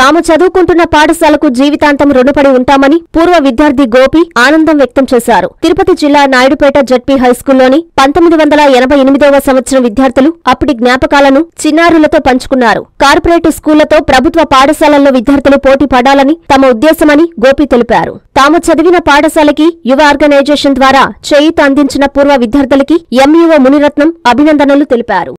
తాము చదువుకుంటున్న పాఠశాలకు జీవితాంతం రుణపడి ఉంటామని పూర్వ విద్యార్థి గోపి ఆనందం వ్యక్తం చేశారు. తిరుపతి జిల్లా నాయుడుపేట జడ్పీ హైస్కూల్లోని 1988వ సంవత్సరం విద్యార్థులు అప్పటి జ్ఞాపకాలను చిన్నారులతో పంచుకున్నారు. కార్పొరేట్ స్కూళ్లతో ప్రభుత్వ పాఠశాలల్లో విద్యార్థులు పోటీ పడాలని తమ ఉద్దేశమని గోపి తెలిపారు. తాము చదివిన పాఠశాలకి యువ ఆర్గనైజేషన్ ద్వారా చేయూత అందించిన పూర్వ విద్యార్థులకి ఎంఈఓ మునిరత్నం అభినందనలు తెలిపారు.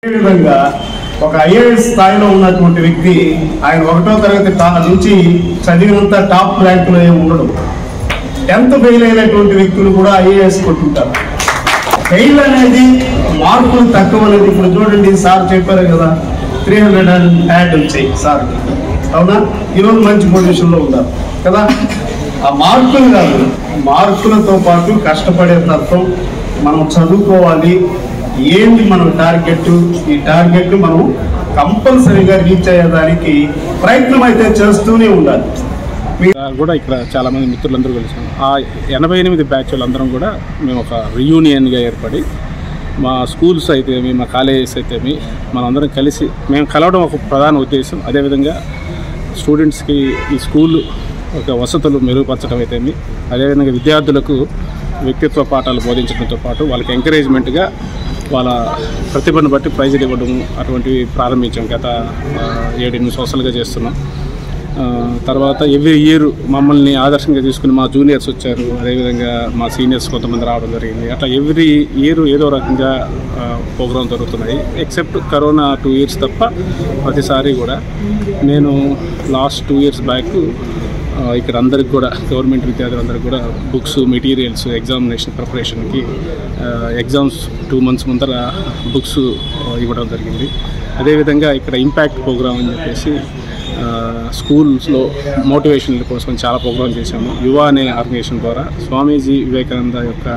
ఒక ఐఏఎస్ స్థాయిలో ఉన్నటువంటి వ్యక్తి ఆయన 1వ తరగతి నుంచి చదివినంత టాప్ ర్యాంకులో ఉండడు. 10th ఫెయిల్ అయినటువంటి వ్యక్తులు కూడా ఐఏఎస్ కొట్టుంటారు. ఫెయిల్ అనేది మార్కులు తక్కువ అనేది ఇప్పుడు చూడండి, సార్ చెప్పారు కదా 300 యాడ్ వచ్చాయి సార్, అవునా? ఈరోజు మంచి పొజిషన్లో ఉన్నారు కదా. ఆ మార్కులు కాదు, మార్కులతో పాటు కష్టపడే తత్వం, మనం చదువుకోవాలి, ఏంటి మనం టార్గెట్, ఈ టార్గెట్ మనం కంపల్సరీగా రీచ్ అయ్యేదానికి ప్రయత్నం అయితే చేస్తూనే ఉండాలి. కూడా ఇక్కడ చాలామంది మిత్రులందరూ కలిసాము. ఆ 88 బ్యాచ్ వాళ్ళందరం కూడా మేము ఒక రియూనియన్గా ఏర్పడి మా స్కూల్స్ అయితేమి, మా కాలేజెస్ అయితేమి మనందరం కలిసి మేము కలవడం ఒక ప్రధాన ఉద్దేశం. అదేవిధంగా స్టూడెంట్స్కి ఈ స్కూల్ ఒక వసతులు మెరుగుపరచడం అయితేమి, అదేవిధంగా విద్యార్థులకు వ్యక్తిత్వ పాఠాలు బోధించడంతో పాటు వాళ్ళకి ఎంకరేజ్మెంట్గా వాళ్ళ ప్రతిభను బట్టి ప్రైజులు ఇవ్వడం అటువంటివి ప్రారంభించాం. గత 7-8 సంవత్సరాలుగా చేస్తున్నాం. తర్వాత ఎవ్రీ ఇయర్ మమ్మల్ని ఆదర్శంగా తీసుకుని మా జూనియర్స్ వచ్చారు, అదేవిధంగా మా సీనియర్స్ కొంతమంది రావడం జరిగింది. అట్లా ఎవ్రీ ఇయర్ ఏదో రకంగా ప్రోగ్రామ్ జరుగుతున్నాయి. ఎక్సెప్ట్ కరోనా 2 years తప్ప ప్రతిసారి కూడా. నేను లాస్ట్ 2 years బ్యాక్ ఇక్కడ అందరికి కూడా గవర్నమెంట్ విద్యార్థులందరికీ కూడా బుక్స్, మెటీరియల్స్, ఎగ్జామినేషన్ ప్రిపరేషన్కి ఎగ్జామ్స్ 2 months ముందర బుక్స్ ఇవ్వడం జరిగింది. అదేవిధంగా ఇక్కడ ఇంపాక్ట్ ప్రోగ్రామ్ అని చెప్పేసి స్కూల్స్లో మోటివేషన్ల కోసం చాలా ప్రోగ్రామ్ చేశాము. యువ అనే ఆర్గనైజేషన్ ద్వారా స్వామీజీ వివేకానంద యొక్క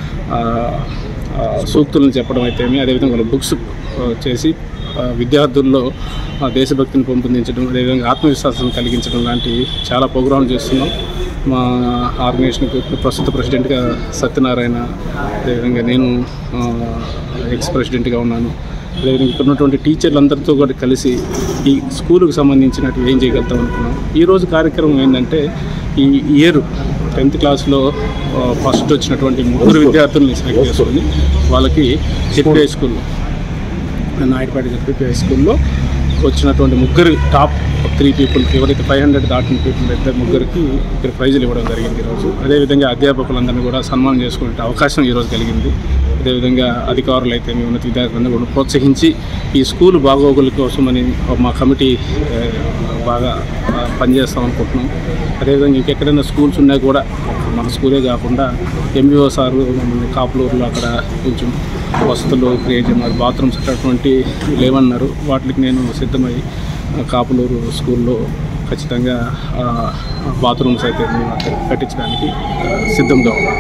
సూక్తులను చెప్పడం అయితేమి, అదేవిధంగా వాళ్ళ బుక్స్ చేసి విద్యార్థుల్లో దేశభక్తిని పెంపొందించడం, అదేవిధంగా ఆత్మవిశ్వాసం కలిగించడం లాంటి చాలా ప్రోగ్రాంలు చేస్తున్నాం. మా ఆర్గనైజేషన్కి ప్రస్తుత ప్రెసిడెంట్గా సత్యనారాయణ, అదేవిధంగా నేను ఎక్స్ ప్రెసిడెంట్గా ఉన్నాను. అదేవిధంగా ఇక్కడ ఉన్నటువంటి టీచర్లందరితో కూడా కలిసి ఈ స్కూలుకు సంబంధించినట్టు ఏం చేయగలుగుతాం అనుకున్నాం. ఈరోజు కార్యక్రమం ఏంటంటే, ఈ ఇయర్ 10th క్లాస్లో ఫస్ట్ వచ్చినటువంటి 3 విద్యార్థుల్ని సెలెక్ట్ చేసుకొని వాళ్ళకి జెడ్పీ హై స్కూల్లో, నాయుడుపేట జెడ్పీ హై స్కూల్లో వచ్చినటువంటి 3 టాప్ 3 పీపుల్కి, ఎవరైతే 500 దాటిన పీపుల్ అయితే 3కి ఇక్కడ ప్రైజులు ఇవ్వడం జరిగింది ఈరోజు. అదేవిధంగా అధ్యాపకులందరినీ కూడా సన్మానం చేసుకునే అవకాశం ఈరోజు కలిగింది. అదేవిధంగా అధికారులు అయితే మీ ఉన్నత విద్యార్థులందరూ కూడా ప్రోత్సహించి ఈ స్కూల్ బాగోగుల కోసమని మా కమిటీ బాగా పనిచేస్తాం అనుకుంటున్నాం. అదేవిధంగా ఇంకెక్కడైనా స్కూల్స్ ఉన్నా కూడా మన స్కూలే కాకుండా ఎంఈఓ సారు మమ్మల్ని కాపులూరులో అక్కడ కొంచెం వసతులు క్రియేట్ చేయమన్నారు, బాత్రూమ్స్ అటువంటి లేవన్నారు. వాటికి నేను సిద్ధమై కాపులూరు స్కూల్లో ఖచ్చితంగా బాత్రూమ్స్ అయితే కట్టించడానికి సిద్ధంగా ఉన్నాను.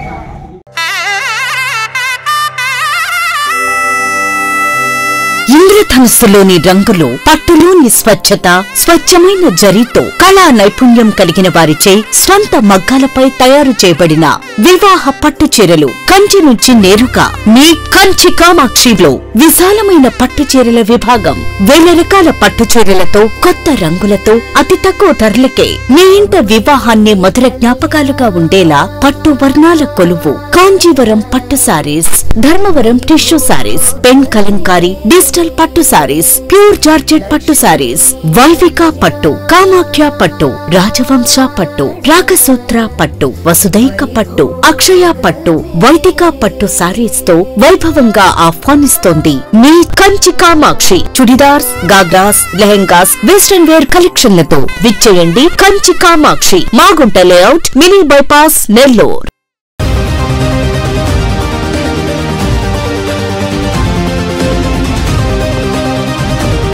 ఇంద్రధనుస్సులోని రంగులు, పట్టులోని స్వచ్ఛత, స్వచ్ఛమైన జరీతో కళా నైపుణ్యం కలిగిన వారిచే స్వంత మగ్గాలపై తయారు చేయబడిన వివాహ పట్టు చీరలు కంచి నుంచి నేరుగా మీ కంచి కామాక్షిలో విశాలమైన పట్టు చీరల విభాగం. 1000 రకాల పట్టు చీరలతో, కొత్త రంగులతో, అతి తక్కువ ధరలకే మీ ఇంట వివాహాన్ని మధుర జ్ఞాపకాలుగా ఉండేలా పట్టు వర్ణాల కొలువు. కాంజీవరం పట్టు saris, Dharmavaram tissue saris, pen Kalamkari, digital పట్టు సారీస్, ప్యూర్ జార్జెట్ పట్టు సారీస్, వైవిక పట్టు, కామాఖ్య పట్టు, రాజవంశ పట్టు, రాగసూత్ర పట్టు, వసుదైక పట్టు, అక్షయ పట్టు, వైదిక పట్టు సారీస్ తో వైభవంగా ఆహ్వానిస్తోంది మీ కంచి కామాక్షి. చుడిదార్స్, గాగ్రాస్, లెహెంగాస్, వెస్టర్న్ వేర్ కలెక్షన్లతో విచ్చేయండి Kanchi Kamakshi, Magunta layout, mini bypass, Nellore.